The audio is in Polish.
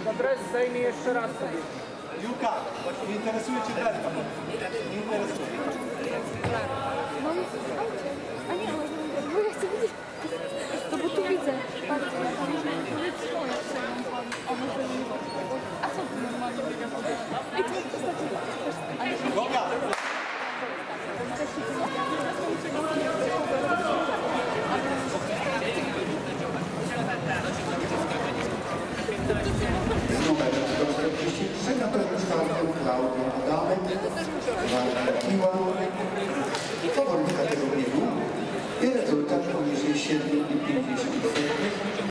Adres zdejmij jeszcze raz sobie. Julka, nie interesuje Cię Berta. Nie interesuje. No, a nie,